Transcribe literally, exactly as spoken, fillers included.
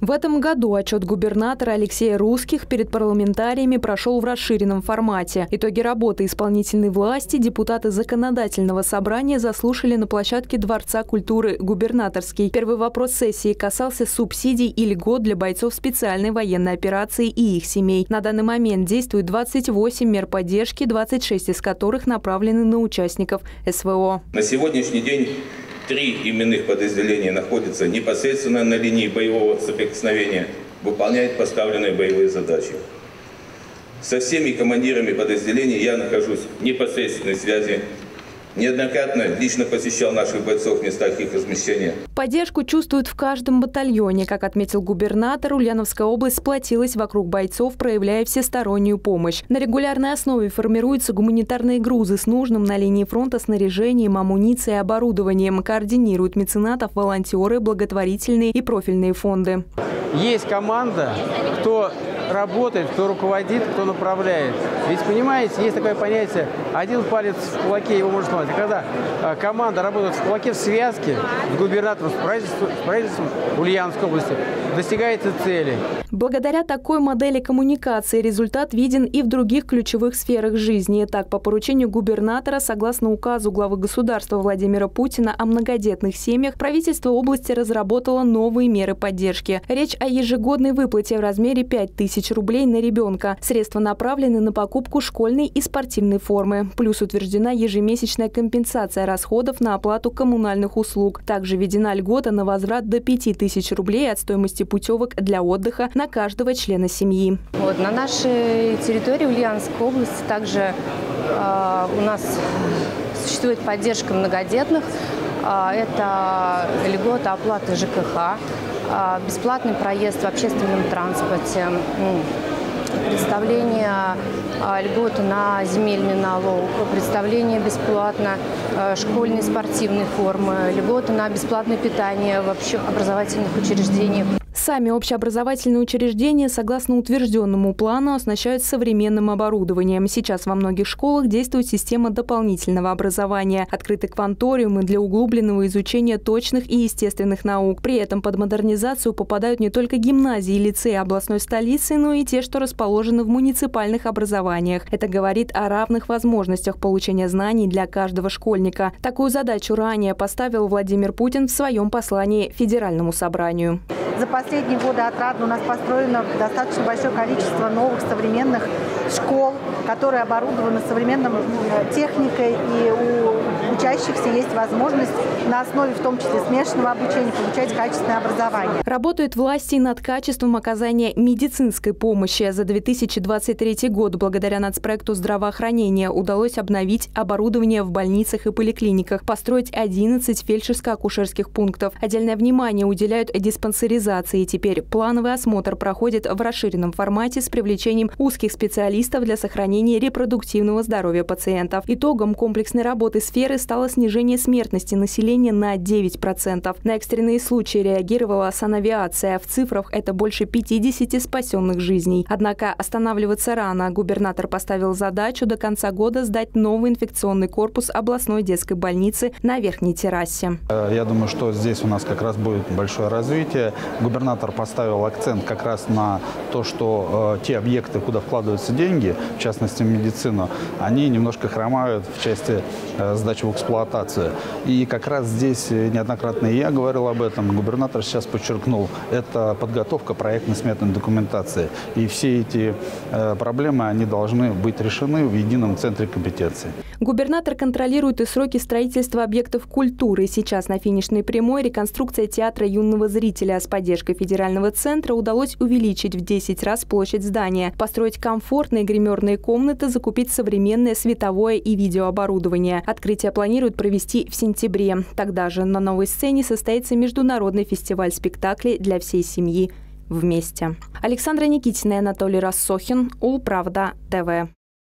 В этом году отчет губернатора Алексея Русских перед парламентариями прошел в расширенном формате. Итоги работы исполнительной власти депутаты законодательного собрания заслушали на площадке Дворца культуры «Губернаторский». Первый вопрос сессии касался субсидий и льгот для бойцов специальной военной операции и их семей. На данный момент действует двадцать восемь мер поддержки, двадцать шесть из которых направлены на участников СВО. На сегодняшний день три именных подразделения находятся непосредственно на линии боевого соприкосновения, выполняют поставленные боевые задачи. Со всеми командирами подразделений я нахожусь в непосредственной связи. Неоднократно лично посещал наших бойцов в местах их размещения. Поддержку чувствуют в каждом батальоне. Как отметил губернатор, Ульяновская область сплотилась вокруг бойцов, проявляя всестороннюю помощь. На регулярной основе формируются гуманитарные грузы с нужным на линии фронта снаряжением, амуницией и оборудованием. Координируют меценатов волонтеры, благотворительные и профильные фонды. Есть команда, кто работает, кто руководит, кто направляет. Ведь, понимаете, есть такое понятие «один палец в кулаке, его можно сломать». Когда э, команда работает в кулаке, в связке с губернатором, с правительством, с правительством Ульяновской области, достигается цели. Благодаря такой модели коммуникации результат виден и в других ключевых сферах жизни. Так, по поручению губернатора, согласно указу главы государства Владимира Путина о многодетных семьях, правительство области разработало новые меры поддержки. Речь о ежегодной выплате в размере пять тысяч рублей на ребенка. Средства направлены на покупку школьной и спортивной формы. Плюс утверждена ежемесячная компенсация расходов на оплату коммунальных услуг. Также введена льгота на возврат до пяти тысяч рублей от стоимости путевок для отдыха на каждого члена семьи. Вот, на нашей территории Ульяновской области также э, у нас существует поддержка многодетных. Э, это льгота оплаты ЖКХ, э, бесплатный проезд в общественном транспорте, предоставление э, льготы на земельный налог, предоставление бесплатно э, школьной спортивной формы, льготы на бесплатное питание в общеобразовательных учреждениях. Сами общеобразовательные учреждения, согласно утвержденному плану, оснащают современным оборудованием. Сейчас во многих школах действует система дополнительного образования, открыты кванториумы для углубленного изучения точных и естественных наук. При этом под модернизацию попадают не только гимназии и лицеи областной столицы, но и те, что расположены в муниципальных образованиях. Это говорит о равных возможностях получения знаний для каждого школьника. Такую задачу ранее поставил Владимир Путин в своем послании Федеральному собранию. За последние годы отрадно у нас построено достаточно большое количество новых современных школ, которые оборудованы современной техникой, и у учащихся есть возможность на основе, в том числе смешанного обучения, получать качественное образование. Работают власти над качеством оказания медицинской помощи. За две тысячи двадцать третий год благодаря нацпроекту здравоохранения удалось обновить оборудование в больницах и поликлиниках, построить одиннадцать фельдшерско-акушерских пунктов. Отдельное внимание уделяют диспансеризации. Теперь плановый осмотр проходит в расширенном формате с привлечением узких специалистов для сохранения репродуктивного здоровья пациентов. Итогом комплексной работы сферы стало снижение смертности населения на девять процентов. На экстренные случаи реагировала санавиация. В цифрах это больше пятидесяти спасенных жизней. Однако останавливаться рано. Губернатор поставил задачу до конца года сдать новый инфекционный корпус областной детской больницы на верхней террасе. Я думаю, что здесь у нас как раз будет большое развитие. Губернатор поставил акцент как раз на то, что э, те объекты, куда вкладываются деньги, в частности медицину, они немножко хромают в части э, сдачи в эксплуатацию. И как раз здесь неоднократно и я говорил об этом, губернатор сейчас подчеркнул, это подготовка проектно-сметной документации. И все эти э, проблемы, они должны быть решены в едином центре компетенции. Губернатор контролирует и сроки строительства объектов культуры. Сейчас на финишной прямой реконструкция театра юного зрителя. С поддержкой федерального центра удалось увеличить в десять раз площадь здания, построить комфортные гримерные комнаты, закупить современное световое и видеооборудование. Открытие планируют провести в сентябре. Тогда же на новой сцене состоится международный фестиваль спектаклей для всей семьи «Вместе». Александра Никитина и Анатолий Рассохин, Улправда, ТВ.